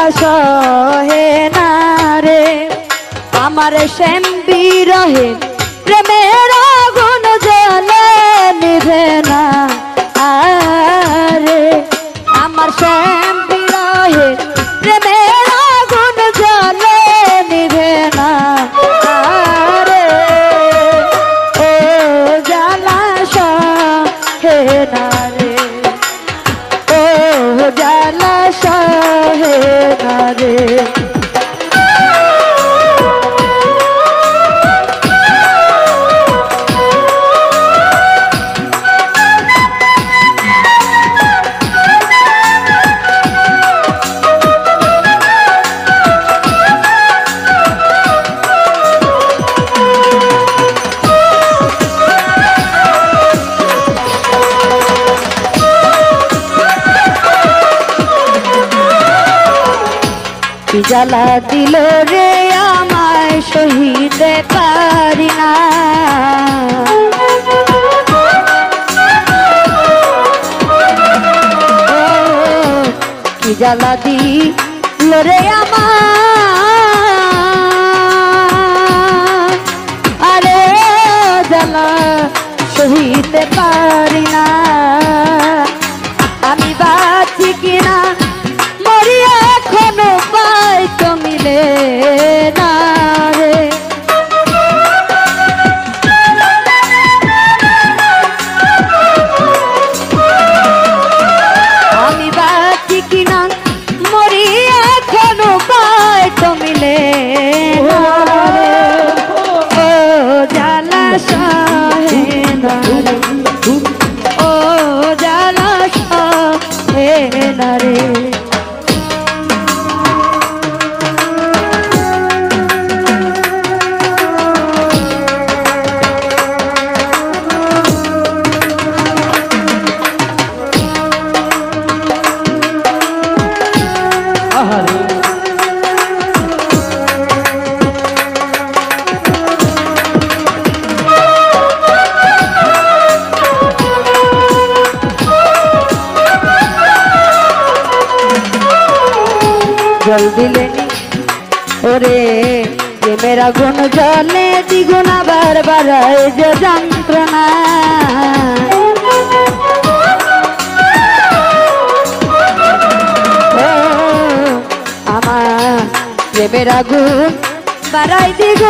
সহে না রে আমার শ্যাম বিরহে প্রেমের আগুন জ্বলে নিভে না আরে আমার শ্যাম বিরহে প্রেমের আগুন জ্বলে নিভে না আরে ও জ্বালা সহে না রে ও জ্বালা সহে না রে জ্বালা দিল রে আমায় সহিতে পারি না কি জ্বালা দিল রে আমায় আরে জ্বালা সহিতে পারি না আমি বাঁচি কিনা মরি এখনো পাই তো মিলে না রে আমি বাঁচি কিনা মরি এখনো পাই তো মিলে না রে ও জ্বালা সহে না রে ও জ্বালা সহে না রে জল দিলেনি ওরে প্রেমের আগুন জলে দ্বিগুণ আবার বাড়ায় যে যন্ত্রণা আমার প্রেমের আগুন বাড়াই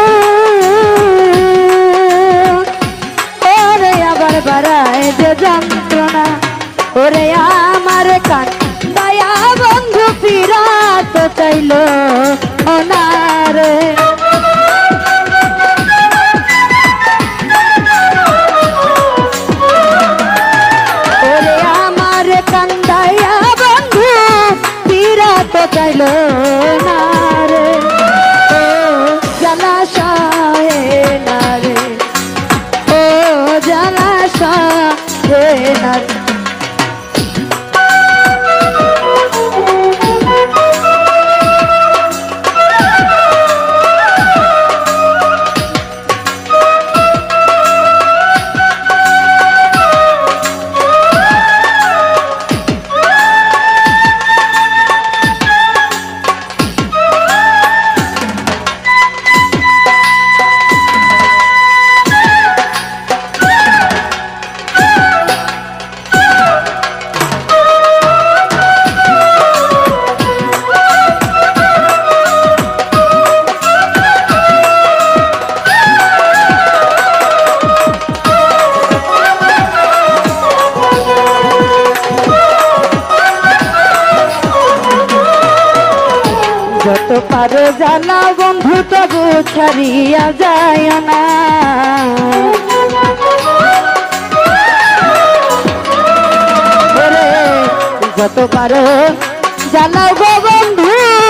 দ্বিগুণ ওরে আবার বাড়ায় যে যন্ত্রণা ওরে আমার কান দয়া বন্ধু ফিরাত চাইল ওনারে ওরে আমার কান দয়া বন্ধু ফিরাত চাইল ওনারে ও জ্বালা সহে না রে ও জ্বালা সহে না রে যত পারো জানা বন্ধু তবু ছাড়িয়া যায় না যত পারো জানাও গো বন্ধু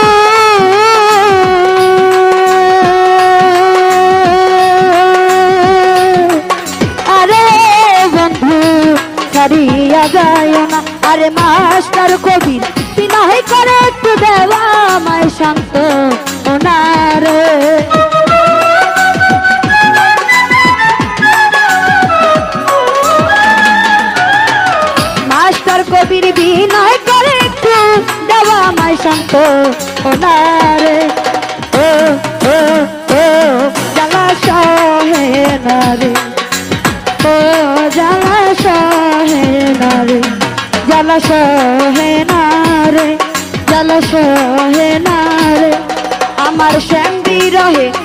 আরে বন্ধু ছাড়িয়া যায় না আরে মাস্টার কবির বিনয় করে একটু দেওয়া আমায় শান্ত ওনারে মাস্টার কবির বিনয় করে একটু দেওয়া আমায় শান্ত না রে ও ও ও জ্বালা সহে না রে ও জ্বালা সহে না রে জ্বালা সহে না রে জ্বালা সহে না রে আমার শ্যাম বিরহে